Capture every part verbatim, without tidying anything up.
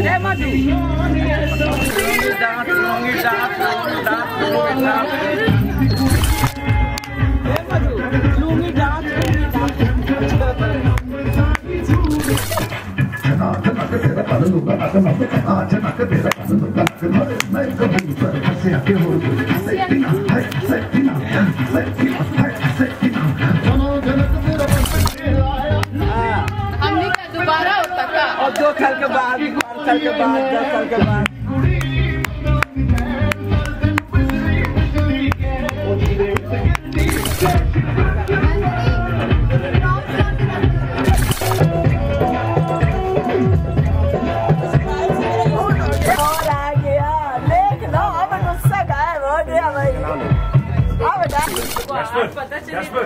दोबारा होता का और दो साल के बाद पाँच साल के बाद दस साल के बाद और आ गया देख लो अब गुस्सा गायब हो गया भाई। अब पता चलिए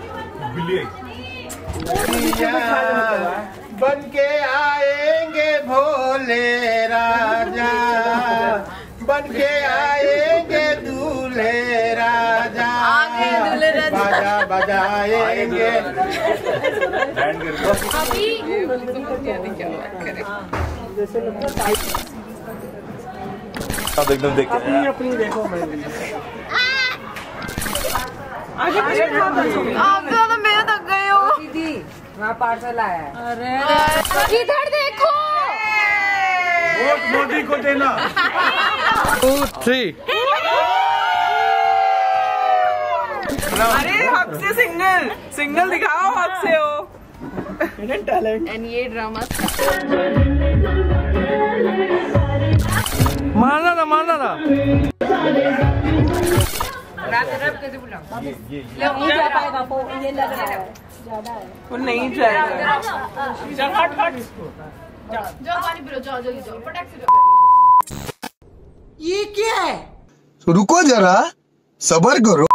बन के आएंगे भोले राजा, बन के आएंगे दूल्हे राजा, बाजा बजाएंगे। अभी एकदम देख अपनी अपनी देखो मैं आगे आप तो मेरे तक गए हो दीदी। वहाँ पार्सल आया है। अरे इधर देखो वोट मोदी को देना। टू थ्री अरे हक से सिंगल सिंगल दिखाओ हक से हो टैलेंट। एंड ये ड्रामा मारना ना मारना ना कैसे बुलाऊं? नहीं जा पाएगा वो ये लग रहा है ज्यादा है वो नहीं जाएगा। चल हट हट जाओ पानी पी लो जाओ जल्दी जाओ फटाक से जाओ। ये क्या है? रुको जरा सब्र करो।